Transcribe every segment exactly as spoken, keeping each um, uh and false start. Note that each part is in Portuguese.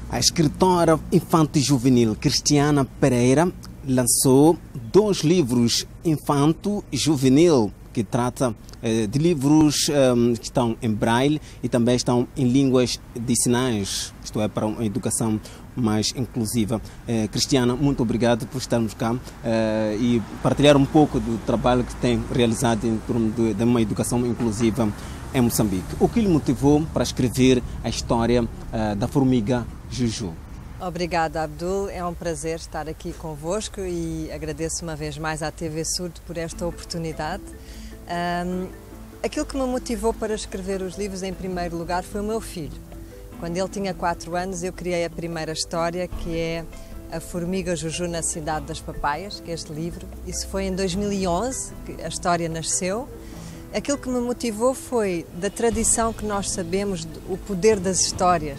A escritora infanto-juvenil Cristiana Pereira lançou dois livros infanto-juvenil que trata eh, de livros um, que estão em braille e também estão em línguas de sinais, isto é, para uma educação mais inclusiva. Eh, Cristiana, muito obrigado por estarmos cá eh, e partilhar um pouco do trabalho que tem realizado em torno de, de uma educação inclusiva em Moçambique. O que lhe motivou para escrever a história uh, da formiga Juju? Obrigada, Abdul. É um prazer estar aqui convosco e agradeço uma vez mais à T V Surdo por esta oportunidade. Um, aquilo que me motivou para escrever os livros, em primeiro lugar, foi o meu filho. Quando ele tinha quatro anos, eu criei a primeira história, que é A Formiga Juju na Cidade das Papaias, que é este livro. Isso foi em dois mil e onze que a história nasceu. Aquilo que me motivou foi da tradição que nós sabemos, o poder das histórias,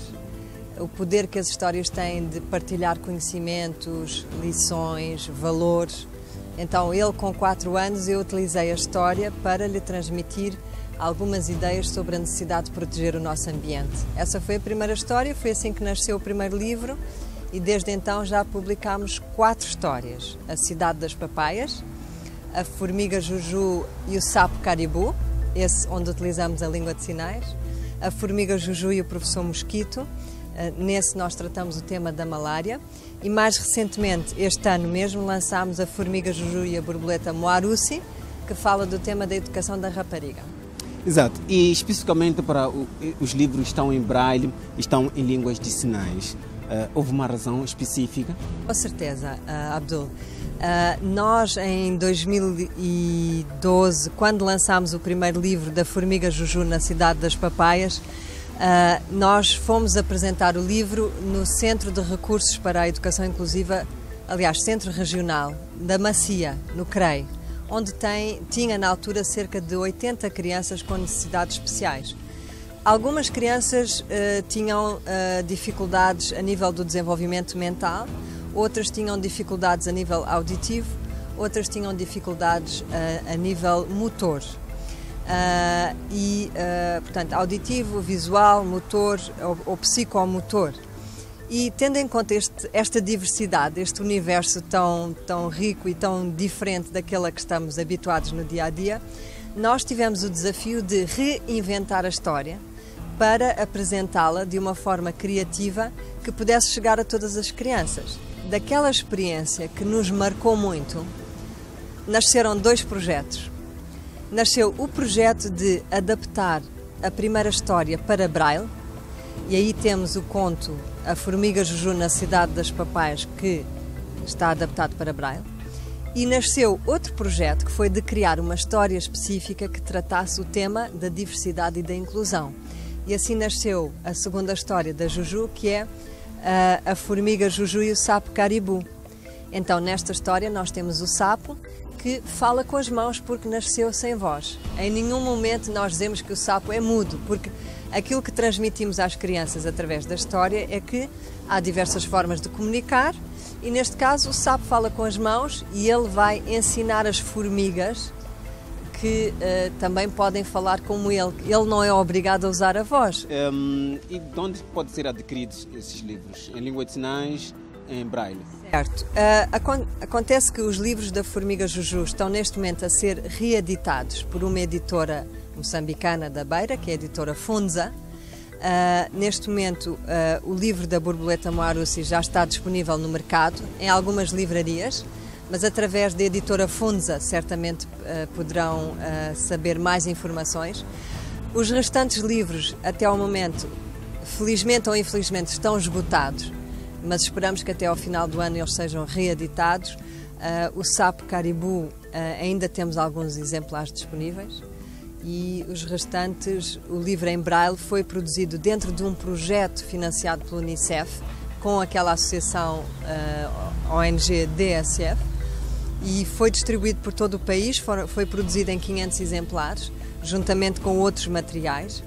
o poder que as histórias têm de partilhar conhecimentos, lições, valores. Então, ele com quatro anos, eu utilizei a história para lhe transmitir algumas ideias sobre a necessidade de proteger o nosso ambiente. Essa foi a primeira história, foi assim que nasceu o primeiro livro e desde então já publicámos quatro histórias. A Cidade das Papaias, A Formiga Juju e o Sapo Caribu, esse onde utilizamos a língua de sinais, A Formiga Juju e o Professor Mosquito, nesse nós tratamos o tema da malária e mais recentemente, este ano mesmo, lançámos A Formiga Juju e a Borboleta Moarusi, que fala do tema da educação da rapariga. Exato, e especificamente para o, os livros estão em braille, estão em línguas de sinais. Uh, houve uma razão específica? Com certeza, uh, Abdul. Uh, nós, em dois mil e doze, quando lançámos o primeiro livro da Formiga Juju na Cidade das Papaias, uh, nós fomos apresentar o livro no Centro de Recursos para a Educação Inclusiva, aliás, Centro Regional, da Macia, no CREI, onde tem, tinha na altura cerca de oitenta crianças com necessidades especiais. Algumas crianças uh, tinham uh, dificuldades a nível do desenvolvimento mental, outras tinham dificuldades a nível auditivo, outras tinham dificuldades uh, a nível motor. Uh, e, uh, portanto, auditivo, visual, motor ou, ou psicomotor. E tendo em conta este, esta diversidade, este universo tão, tão rico e tão diferente daquele a que estamos habituados no dia a dia, nós tivemos o desafio de reinventar a história para apresentá-la de uma forma criativa que pudesse chegar a todas as crianças. Daquela experiência que nos marcou muito, nasceram dois projetos. Nasceu o projeto de adaptar a primeira história para braille, e aí temos o conto A Formiga Juju na Cidade das Papaias, que está adaptado para braille. E nasceu outro projeto que foi de criar uma história específica que tratasse o tema da diversidade e da inclusão. E assim nasceu a segunda história da Juju, que é a, a Formiga Juju e o Sapo Caribu. Então, nesta história, nós temos o sapo que fala com as mãos porque nasceu sem voz. Em nenhum momento nós dizemos que o sapo é mudo, porque aquilo que transmitimos às crianças através da história é que há diversas formas de comunicar e, neste caso, o sapo fala com as mãos e ele vai ensinar as formigas que uh, também podem falar como ele. Ele não é obrigado a usar a voz. Um, e de onde podem ser adquiridos esses livros? Em língua de sinais, em braille? Certo. Uh, acon acontece que os livros da Formiga Juju estão neste momento a ser reeditados por uma editora moçambicana da Beira, que é a editora Funza. Uh, neste momento, uh, o livro da Borboleta Moarusi já está disponível no mercado, em algumas livrarias, mas através da editora Funza certamente uh, poderão uh, saber mais informações. Os restantes livros, até ao momento, felizmente ou infelizmente, estão esgotados, mas esperamos que até ao final do ano eles sejam reeditados. Uh, o Sapo Caribu, uh, ainda temos alguns exemplares disponíveis e os restantes, o livro em braille foi produzido dentro de um projeto financiado pelo Unicef com aquela associação uh, O N G D S F e foi distribuído por todo o país, foi, foi produzido em quinhentos exemplares, juntamente com outros materiais.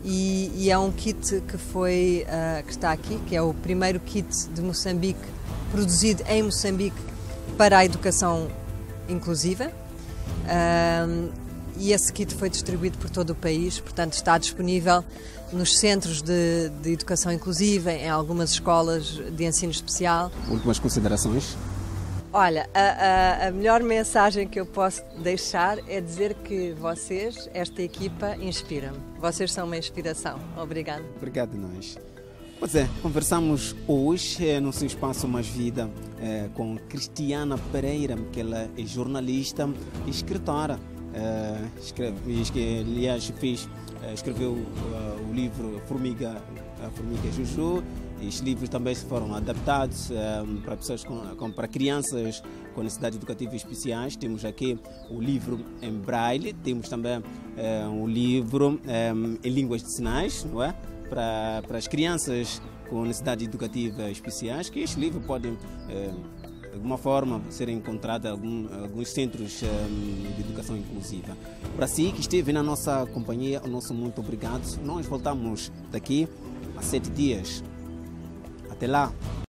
E, e é um kit que, foi, uh, que está aqui, que é o primeiro kit de Moçambique, produzido em Moçambique para a educação inclusiva. Uh, e esse kit foi distribuído por todo o país, portanto está disponível nos centros de, de educação inclusiva, em algumas escolas de ensino especial. Últimas considerações? Olha, a, a, a melhor mensagem que eu posso deixar é dizer que vocês, esta equipa, inspiram-me. Vocês são uma inspiração. Obrigada. Obrigado a nós. Pois é, conversamos hoje é, no seu espaço Mais Vida é, com Cristiana Pereira, que ela é jornalista e escritora. É, escreve, aliás, fez, escreveu uh, o livro Formiga, a Formiga Juju. Estes livros também foram adaptados um, para pessoas com, com, para crianças com necessidades educativas especiais. Temos aqui o livro em braille, temos também um, o livro um, em línguas de sinais, não é? Para, para as crianças com necessidades educativas especiais, que este livro pode, eh, de alguma forma, ser encontrado em algum, alguns centros eh, de educação inclusiva. Para si que esteve na nossa companhia, o nosso muito obrigado. Nós voltamos daqui a sete dias. Até lá!